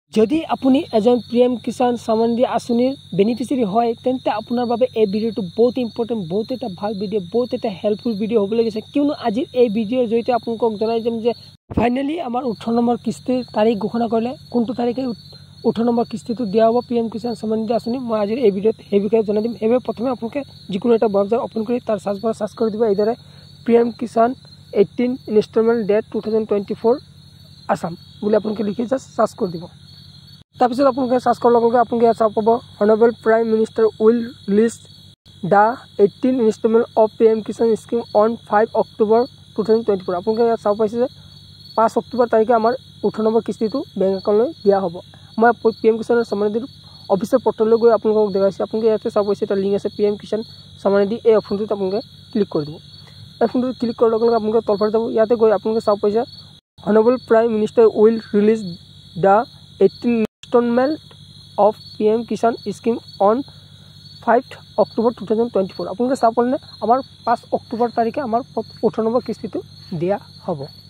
যদি আপুনি এজন পিএম কিষাণ সন্মান নিধি আঁচনিৰ বেনিফিচিয়াৰী হয় তেন্তে আপোনাৰ বাবে এই ভিডিঅ'টো বহুত ইম্পৰ্টেণ্ট, বহুত এটা ভাল ভিডিঅ', বহুত এটা হেল্পফুল ভিডিঅ' হ'বলৈ গৈছে। কিয়নো আজিৰ এই ভিডিঅ'ৰ জৰিয়তে আপোনালোকক জনাই দিম যে ফাইনেলি আমাৰ 18 নম্বৰ কিস্তিৰ তাৰিখ ঘোষণা কৰিলে। কোনটো তাৰিখে 18 নম্বৰ কিস্তিটো দিয়া হ'ব পিএম কিষাণ সন্মান নিধি আঁচনি, মই আজিৰ এই ভিডিঅ'ত সেই বিষয়ে জনাই দিম। সেইবাবে প্ৰথমে আপোনালোকে যিকোনো এটা ব্ৰাউজাৰ অ'পন কৰি তাৰ সাৰ্চ বাৰ সাৰ্চ কৰি দিব এইদৰে PM Kisan 18 instalment date 2024 Assam বুলি আপোনালোকে লিখি জাষ্ট সাৰ্চ কৰি দিব। তাৰপিছত আপোনালোকে সাৰ্চ কৰাৰ লগে লগে আপোনালোকে ইয়াত চাব পাব honourable prime minister will release the 18 instalment of PM Kisan scheme on 5 October 2024। আপোনালোকে ইয়াত চাব পাইছে যে 5 অক্টোবৰ তাৰিখে আমাৰ 18 নম্বৰ কিস্তিটো বেংক একাউণ্টলৈ দিয়া হ'ব। মই পিএম কিষাণৰ সন্মান নিধিৰ অফিচৰ পৰ্টেললৈ গৈ আপোনালোকক দেখাইছোঁ। আপোনালোকে ইয়াতে চাব পাইছে এটা লিংক আছে পিএম কিষাণ সন্মান নিধি, এই অপশ্যনটোত আপোনালোকে ক্লিক কৰি দিব। এই অপশ্যনটোত ক্লিক কৰাৰ লগে লগে আপোনালোকে তলফালে যাব, ইয়াতে গৈ আপোনালোকে চাব পাইছে honourable prime minister will release the 18 instalment of PM Kisan scheme on 5 October 2024। আপোনালোকে চাব পাৰিলে আমাৰ 5 অক্টোবৰ তাৰিখে আমাৰ 18 নম্বৰ কিস্তিটো দিয়া হ'ব।